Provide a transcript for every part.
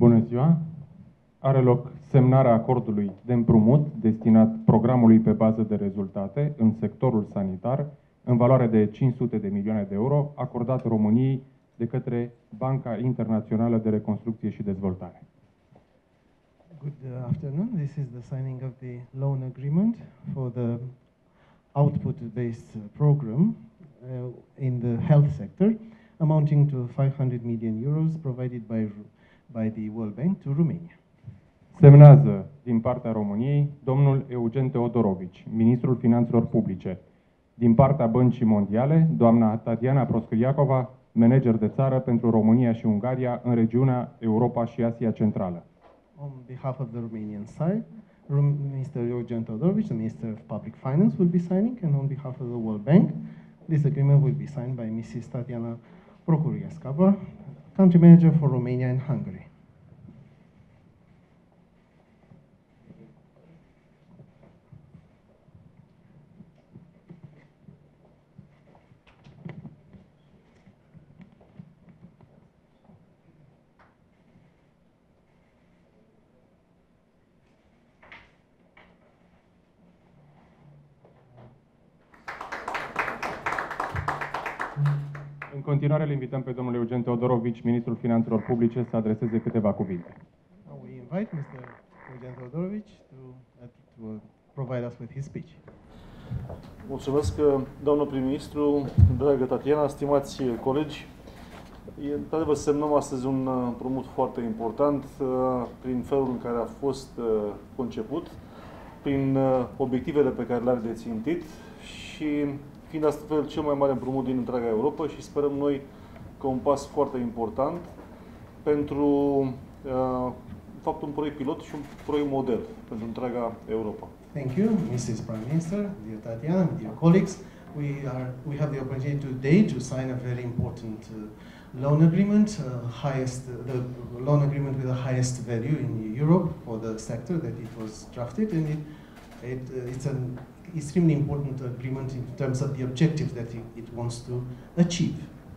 Bună ziua! Are loc semnarea acordului de împrumut destinat programului pe bază de rezultate în sectorul sanitar în valoare de 500 de milioane de euro acordat României de către Banca Internațională de Reconstrucție și Dezvoltare. Good afternoon. This is the signing of the loan agreement for the output-based program in the health sector, amounting to 500 million euros provided by the World Bank to Romania. Semnează din partea României domnul Eugen Teodorovici, ministrul Finanțelor Publice. Din partea Băncii Mondiale, doamna Tatiana Proskyakova, manager de țară pentru România și Ungaria în regiunea Europa și Asia Centrală. On behalf of the Romanian side, Mr. Eugen Teodorovici, the Minister of Public Finance, will be signing, and on behalf of the World Bank, this agreement will be signed by Mrs. Tatiana Proskyakova, country manager for Romania and Hungary. În continuare, îl invităm pe domnul Eugen Teodorovici, ministrul Finanțelor Publice, să adreseze câteva cuvinte. We invite Mr. Eugen Teodorovici to provide us with his speech. Mulțumesc, doamnă prim-ministru, dragă Tatiana, stimați colegi. Într-adevăr, semnăm astăzi un împrumut foarte important prin felul în care a fost conceput, prin obiectivele pe care le-are de țintit și fiind astfel cel mai mare împrumut din întreaga Europa și sperăm noi că un pas foarte important pentru fapt un proiect pilot și un proiect model pentru întreaga Europa. Thank you, Mrs. Prime Minister, dear Tatiana, dear colleagues. We have the opportunity today to sign a very important loan agreement, the loan agreement with the highest value in Europe for the sector that it was drafted, and it's an extremely important agreement in terms of the objectives that it wants to achieve.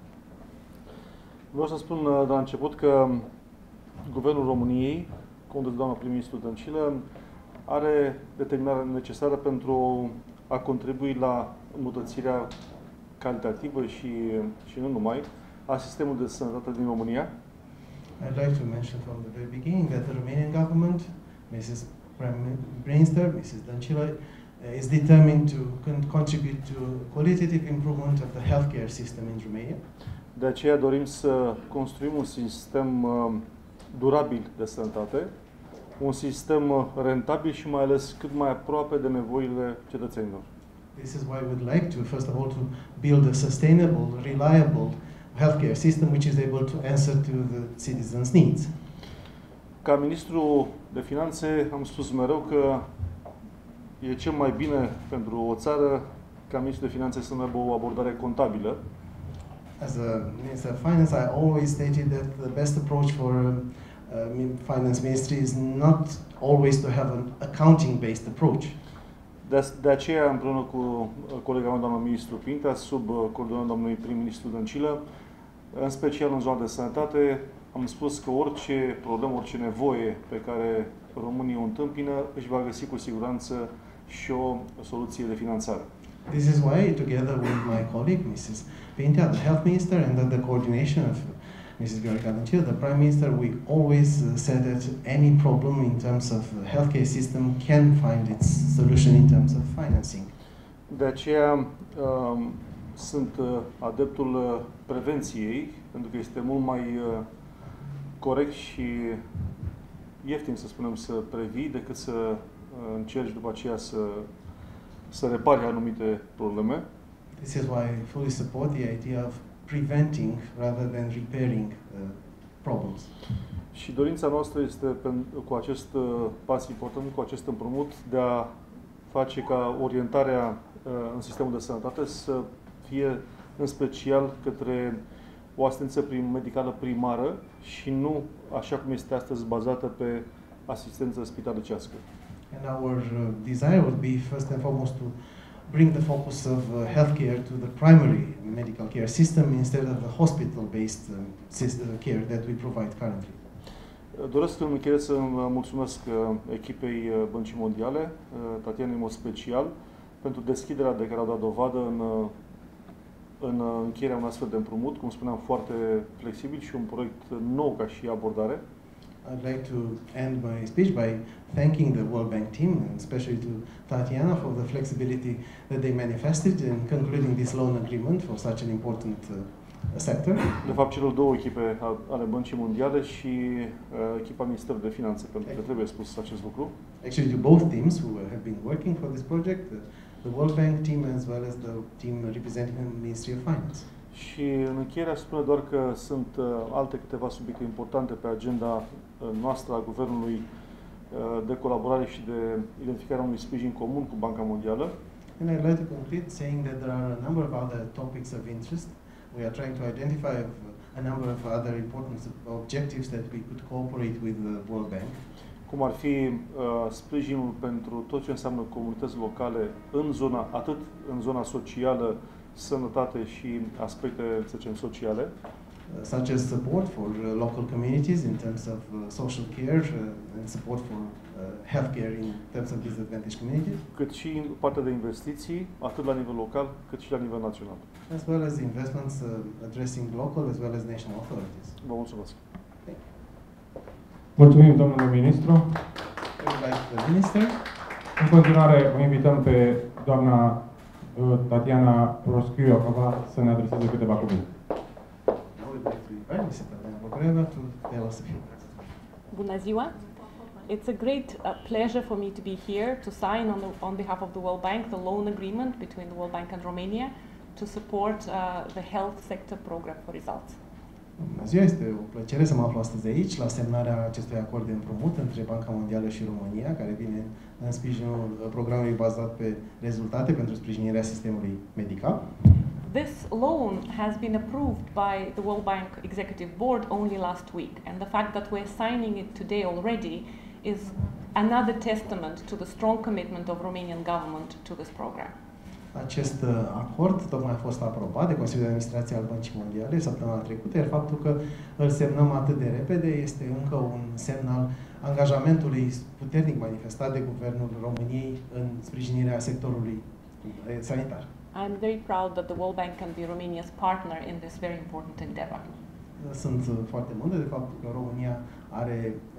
Vreau să spun de la început că Guvernul României, condus de doamna prim-ministru Dăncilă, are determinarea necesară pentru a contribui la îmbunătățirea calitativă și nu numai a sistemului de sănătate din România. I'd like to mention from the very beginning that the Romanian government, Mrs. Prime Minister, Mrs. Dăncilă, is determined to contribute to qualitative improvement of the healthcare system in Romania. De aceea dorim să construim un sistem durabil de sănătate, un sistem rentabil și mai ales cât mai aproape de nevoile cetățenilor. This is why we would like to, first of all, to build a sustainable, reliable healthcare system which is able to answer to the citizens' needs. Ca ministru de finanțe am spus mereu că e cel mai bine pentru o țară ca ministru de finanțe să aibă o abordare contabilă. As a Minister of Finance, I always stated that the best approach for finance ministry is not always to have an accounting-based approach. De aceea, împreună cu colega mea, doamna ministru Pintea, sub coordonarea domnului prim-ministru Dăncilă, în special în zona de sănătate, am spus că orice problemă, orice nevoie pe care românii o întâmpină, își va găsi cu siguranță și o soluție de finanțare. This is why, together with my colleague, Mrs. Pintea, the Health Minister, and under the coordination of Mrs. Viorica Dăncilă, the Prime Minister, we always said that any problem in terms of the healthcare system can find its solution in terms of financing. De aceea sunt adeptul prevenției, pentru că este mult mai corect și ieftin, să spunem, să previi decât să încerci după aceea să repari anumite probleme. This is why I fully support the idea of preventing rather than repairing problems. Și dorința noastră este cu acest pas important, cu acest împrumut, de a face ca orientarea în sistemul de sănătate să fie în special către o asistență medicală primară și nu așa cum este astăzi bazată pe asistență spitalecească. And our desire would be first and foremost to bring the focus of healthcare to the primary medical care system instead of the hospital-based care that we provide currently. Doresc în încheiere să mulțumesc echipei Băncii Mondiale, Tatiana în mod special, pentru deschiderea de care au dat dovadă în încheierea unui astfel de împrumut, cum spuneam, foarte flexibil și un proiect nou ca și abordare. I'd like to end my speech by thanking the World Bank team, and especially to Tatiana for the flexibility that they manifested in concluding this loan agreement for such an important sector. De fapt, celor două echipe ale Băncii Mondiale și echipa Ministerului de Finanțe, pentru că trebuie spus acest lucru. Actually, to both teams who have been working for this project, the World Bank team as well as the team representing the Ministry of Finance. Și în încheiere aș spune doar că sunt alte câteva subiecte importante pe agenda noastră a Guvernului de colaborare și de identificarea unui sprijin comun cu Banca Mondială. And I'd like to conclude saying that there are a number of other topics of interest. We are trying to identify a number of other important objectives that we could cooperate with the World Bank. Cum ar fi sprijinul pentru tot ce înseamnă comunități locale în zona, atât în zona socială, sănătate și aspecte, să zicem, sociale. Such as support for local communities in terms of social care and support for healthcare in terms of disadvantaged communities. Cât și partea de investiții, atât la nivel local, cât și la nivel național. As well as investments addressing local as well as national authorities. Vă mulțumesc. Mulțumim, domnule ministru. I would like the minister. În continuare, o invităm pe doamna Tatiana Proskuriokova să ne adreseze câteva cuvinte. I would like to invite Mrs. Tatiana Proskuriokova to tell us a few words. Bună ziua! It's a great pleasure for me to be here to sign on behalf of the World Bank the loan agreement between the World Bank and Romania to support the health sector program for results. Bună ziua, este o plăcere să mă aflu astăzi aici la semnarea acestui acord de împrumut între Banca Mondială și România, care vine în sprijinul programului bazat pe rezultate pentru sprijinirea sistemului medical. This loan has been approved by the World Bank Executive Board only last week, and the fact that we're signing it today already is another testament to the strong commitment of Romanian government to this program. Acest acord tocmai a fost aprobat de Consiliul de Administrație al Băncii Mondiale săptămâna trecută, iar faptul că îl semnăm atât de repede este încă un semn al angajamentului puternic manifestat de Guvernul României în sprijinirea sectorului sanitar. I'm very proud that the World Bank can be Romania's partner in this very important endeavor. Sunt foarte mândru de faptul că România are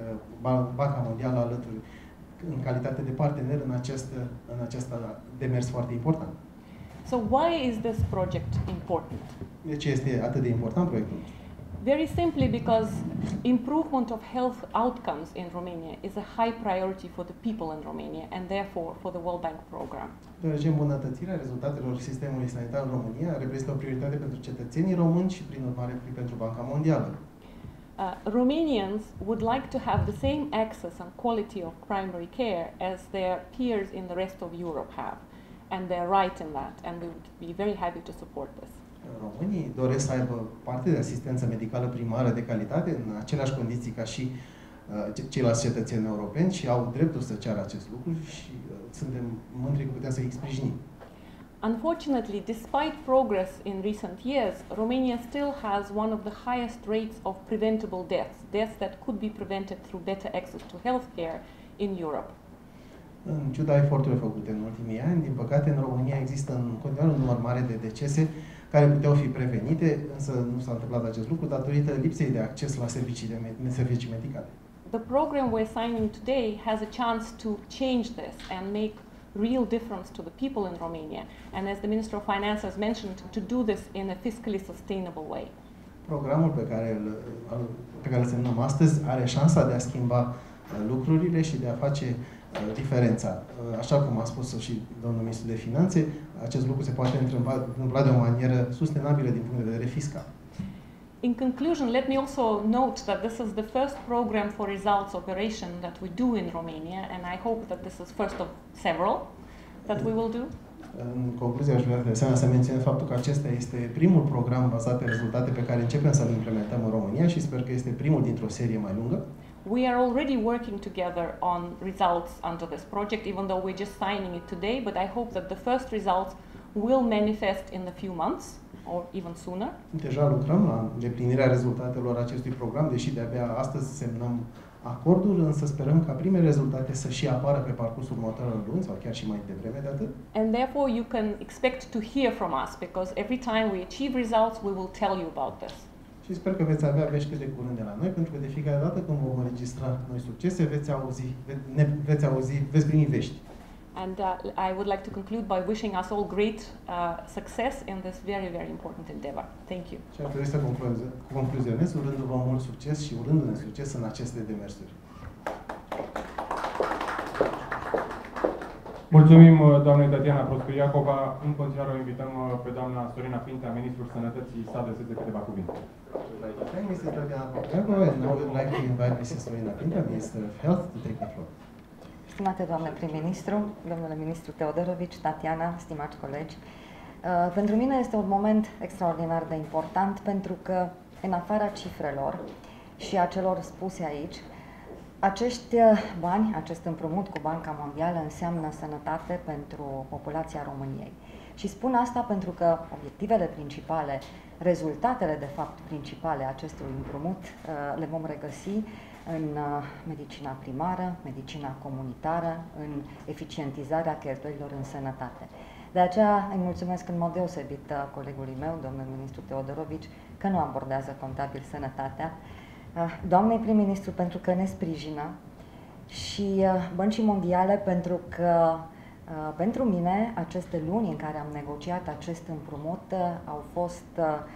Banca Mondială alături în calitate de partener în acest demers foarte important. So why is this project important? De ce este atât de important proiectul? Very simply because improvement of health outcomes in Romania is a high priority for the people in Romania and therefore for the World Bank program. Deoarece îmbunătățirea rezultatelor sistemului sanitar în România reprezintă o prioritate pentru cetățenii români și prin urmare pentru Banca Mondială. Romanians would like to have the same access and quality of primary care as their peers in the rest of Europe have, and they're right in that, and we would be very happy to support this. Românii doresc să aibă parte de asistență medicală primară de calitate în aceleași condiții ca și ceilalți cetățeni europeni și au dreptul să ceară acest lucru și suntem mândri că putem să îi sprijinim. Unfortunately, despite progress in recent years, Romania still has one of the highest rates of preventable deaths that could be prevented through better access to healthcare in Europe. În ciuda eforturilor făcute în ultimii ani, din păcate, în România există în continuare un număr mare de decese care puteau fi prevenite, însă nu s-a întâmplat acest lucru datorită lipsei de acces la servicii medicale. The program we're signing today has a chance to change this and make real difference to the people in Romania, and as the Minister of Finance has mentioned, to do this in a fiscally sustainable way. Programul pe care îl semnăm astăzi are șansa de a schimba lucrurile și de a face diferența. Așa cum a spus și domnul Ministru de Finanțe, acest lucru se poate întâmpla de o manieră sustenabilă din punct de vedere fiscal. In conclusion, let me also note that this is the first program for results operation that we do in Romania, and I hope that this is first of several that we will do. În concluzie, aș vrea de asemenea să menționez faptul că acesta este primul program bazat pe rezultate pe care începem să-l implementăm în România și sper că este primul dintr-o serie mai lungă. We are already working together on results under this project, even though we're just signing it today, but I hope that the first results will manifest in a few months. or even sooner. Deja lucrăm la îndeplinirea rezultatelor acestui program, deși de-abia astăzi semnăm acordul, însă sperăm ca prime rezultate să și apară pe parcursul următoarelor luni sau chiar și mai devreme de atât. And therefore you can expect to hear from us, because every time we achieve results, we will tell you about this. Și sper că veți avea vești cât de curând de la noi, pentru că de fiecare dată când vom înregistra noi succese, veți primi vești. And I would like to conclude by wishing us all great success in this very, very important endeavor. Thank you. Și ar trebui să concluzionez urându-vă mult succes și urându-ne succes în aceste demersuri. Mulțumim doamnei Tatiana Proscu-Iacova. În continuare o invităm pe doamna Sorina Pintea, Ministrul Sănătății, să adreseze câteva cuvinte. Thank Mrs. Tatiana Proscu-Iacova, and now we'd like to invite Mrs. Sorina Pintea, Minister of Health, to take the floor. Stimate doamne prim-ministru, domnule ministru Teodorovici, Tatiana, stimați colegi, pentru mine este un moment extraordinar de important, pentru că, în afara cifrelor și a celor spuse aici, acești bani, acest împrumut cu Banca Mondială înseamnă sănătate pentru populația României. Și spun asta pentru că obiectivele principale, rezultatele de fapt principale acestui împrumut le vom regăsi în medicina primară, medicina comunitară, în eficientizarea cheltuielilor în sănătate. De aceea îi mulțumesc în mod deosebit colegului meu, domnul ministru Teodorovici, că nu abordează contabil sănătatea, doamnei prim-ministru pentru că ne sprijină și Băncii Mondiale pentru că pentru mine aceste luni în care am negociat acest împrumut au fost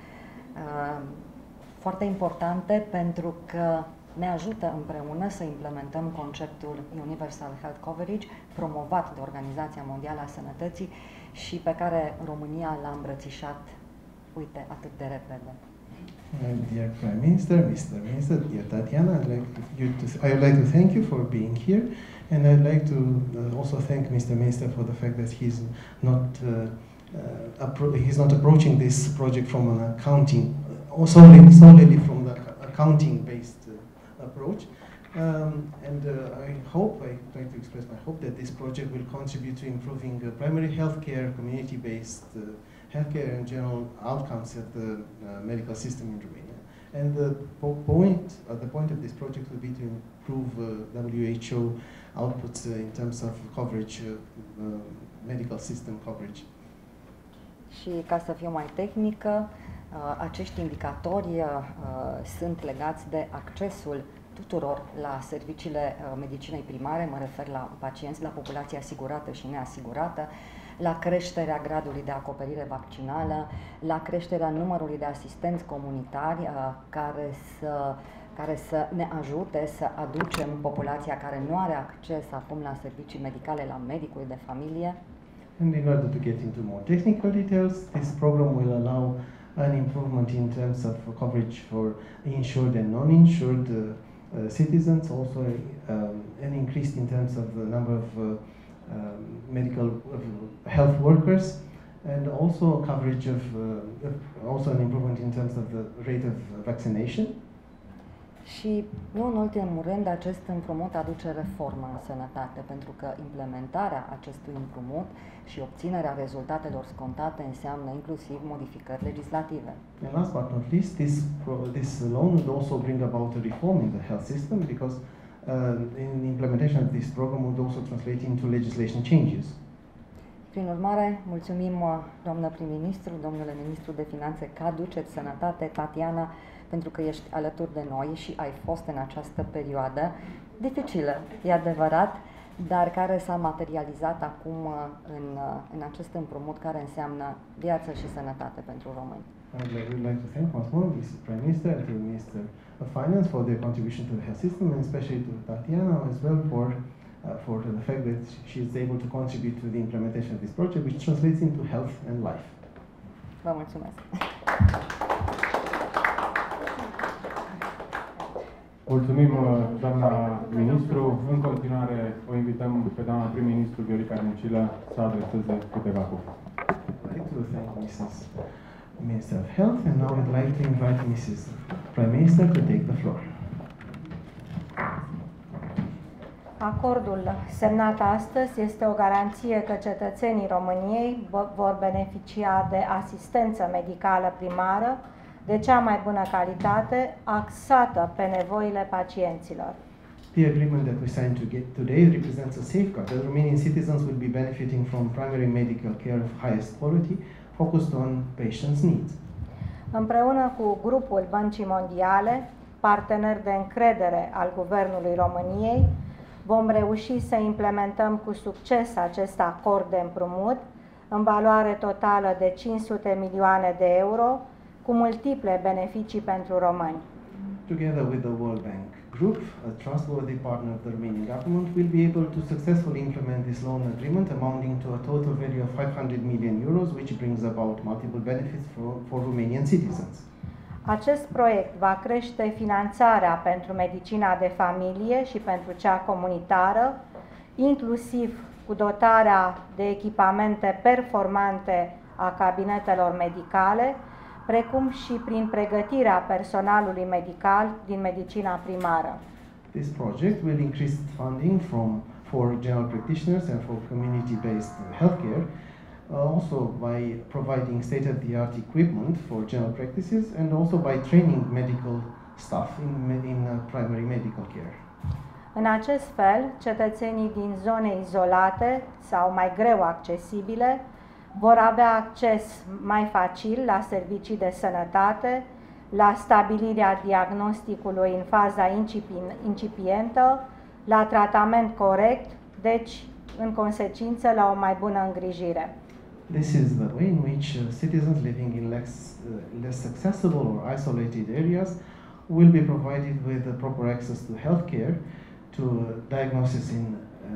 foarte importante, pentru că ne ajută împreună să implementăm conceptul Universal Health Coverage, promovat de Organizația Mondială a Sănătății și pe care România l-a îmbrățișat, uite, atât de repede. Dear Prime Minister, Mr. Minister, dear Tatiana, I would like to thank you for being here, and I'd like to also thank Mr. Minister for the fact that he's not approaching this project from an accounting, solely from the accounting-based approach. And I'd like to express my hope that this project will contribute to improving primary healthcare, community-based healthcare and general outcomes at the medical system in Romania. And the point of this project will be to improve WHO outputs in terms of coverage, medical system coverage. Și ca să fiu mai tehnică, acești indicatori sunt legați de accesul tuturor la serviciile medicinei primare, mă refer la pacienți, la populația asigurată și neasigurată, la creșterea gradului de acoperire vaccinală, la creșterea numărului de asistenți comunitari care să ne ajute să aducem populația care nu are acces acum la servicii medicale, la medicul de familie. And in order to get into more technical details, this program will allow an improvement in terms of coverage for insured and non-insured citizens, also an increase in terms of the number of medical health workers, and also coverage of also an improvement in terms of the rate of vaccination. Și nu în ultimul rând, acest împrumut aduce reformă în sănătate, pentru că implementarea acestui împrumut și obținerea rezultatelor scontate înseamnă inclusiv modificări legislative. And last but not least, this loan would also bring about a reform in the health system, because in the implementation of this program would also translate into legislation changes. Prin urmare, mulțumim, doamnă prim-ministru, domnule ministru de finanțe, că aduceți sănătate, Tatiana, pentru că ești alături de noi și ai fost în această perioadă dificilă, e adevărat, dar care s-a materializat acum în acest împrumut care înseamnă viață și sănătate pentru români. I would like to thank once more Mr. Prime Minister and the Minister of Finance for their contribution to the health system, and especially to Tatiana as well for the fact that she is able to contribute to the implementation of this project, which translates into health and life. Vă mulțumesc! Mulțumim, doamna ministru. În continuare o invităm pe doamna prim-ministru Viorica Dăncilă să adreseze câteva cuvinte. I'd like to thank Mrs. Minister of Health, and now I'd like to invite Mrs. Prime Minister to take the floor. Acordul semnat astăzi este o garanție că cetățenii României vor beneficia de asistență medicală primară de cea mai bună calitate, axată pe nevoile pacienților. The agreement that we signed today represents a safeguard that Romanian citizens will be benefiting from primary medical care of highest quality, focused on patients' needs. Împreună cu grupul Băncii Mondiale, partener de încredere al Guvernului României, vom reuși să implementăm cu succes acest acord de împrumut în valoare totală de 500 milioane de euro, cu multiple beneficii pentru români. Together with the World Bank Group, a trustworthy partner of the Romanian government, will be able to successfully implement this loan agreement amounting to a total value of 500 million euros, which brings about multiple benefits for Romanian citizens. Acest proiect va crește finanțarea pentru medicina de familie și pentru cea comunitară, inclusiv cu dotarea de echipamente performante a cabinetelor medicale, precum și prin pregătirea personalului medical din medicina primară. This project will increase funding for general practitioners and for community-based healthcare, also by providing state-of-the-art equipment for general practices and also by training medical staff in primary medical care. În acest fel, cetățenii din zone izolate sau mai greu accesibile vor avea acces mai facil la servicii de sănătate, la stabilirea diagnosticului în faza incipientă, la tratament corect, deci, în consecință, la o mai bună îngrijire. This is the way in which citizens living in less accessible or isolated areas will be provided with the proper access to healthcare, to diagnosis in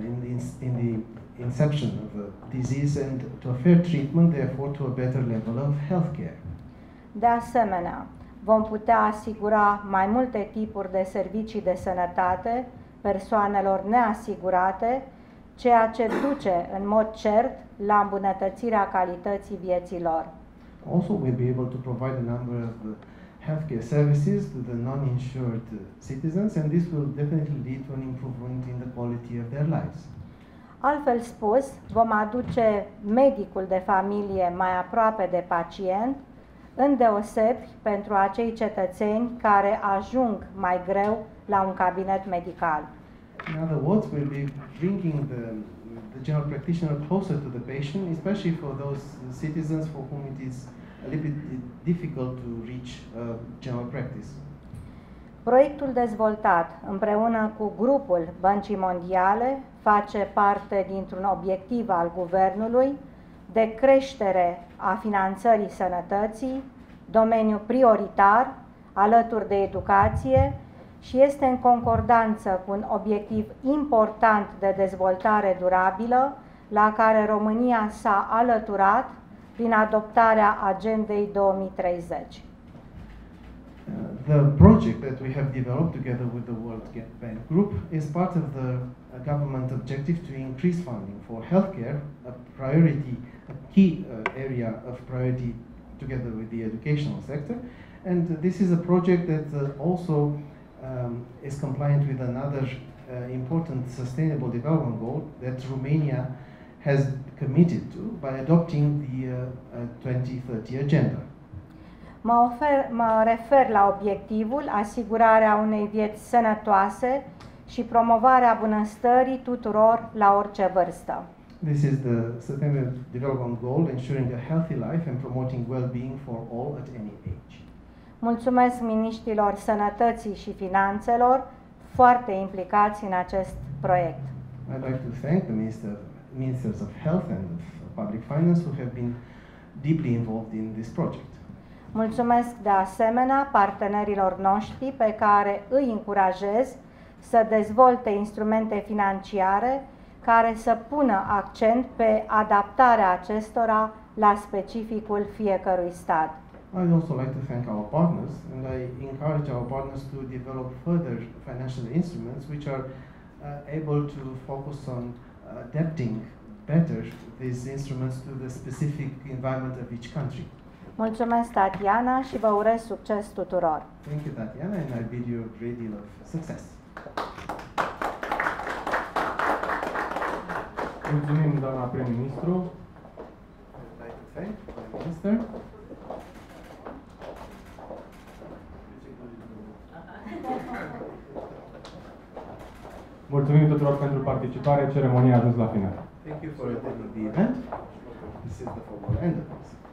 the inception of a disease and to a fair treatment, therefore to a better level of healthcare. De asemenea, vom putea asigura mai multe tipuri de servicii de sănătate persoanelor neasigurate, ceea ce duce în mod cert la îmbunătățirea calității vieții lor. Also, we'll be able to provide a number of healthcare services to the non-insured citizens, and this will definitely lead to an improvement in the quality of their lives. Altfel spus, vom aduce medicul de familie mai aproape de pacient, îndeosebi pentru acei cetățeni care ajung mai greu la un cabinet medical. In other words, we'll be bringing the general practitioner closer to the patient, especially for those citizens for whom it is a little bit difficult to reach general practice. Proiectul dezvoltat împreună cu grupul Băncii Mondiale face parte dintr-un obiectiv al Guvernului de creștere a finanțării sănătății, domeniu prioritar, alături de educație, și este în concordanță cu un obiectiv important de dezvoltare durabilă la care România s-a alăturat prin adoptarea Agendei 2030. The project that we have developed together with the World Bank Group is part of the government objective to increase funding for healthcare, a key area of priority together with the educational sector. And this is a project that also is compliant with another important sustainable development goal that Romania has committed to by adopting the 2030 agenda. Mă refer la obiectivul asigurarea unei vieți sănătoase și promovarea bunăstării tuturor la orice vârstă. This is the Sustainable Development Goal, ensuring a healthy life and promoting well-being for all at any age. Mulțumesc miniștrilor Sănătății și Finanțelor, foarte implicați în acest proiect. I'd like to thank the Ministers of Health and of Public Finance who have been deeply involved in this project. Mulțumesc de asemenea partenerilor noștri pe care îi încurajez să dezvolte instrumente financiare care să pună accent pe adaptarea acestora la specificul fiecărui stat. I'd also like to thank our partners, and I encourage our partners to develop further financial instruments which are able to focus on adapting better these instruments to the specific environment of each country. Mulțumesc, Tatiana, și vă urez succes tuturor! Thank you, Tatiana, and I bid you a great deal of success. Mulțumim, doamna prim-ministru. I'd like to thank the Minister. Mulțumim tuturor pentru participare. Ceremonia a ajuns la final. Thank you for attending the event. This is the formal end of this.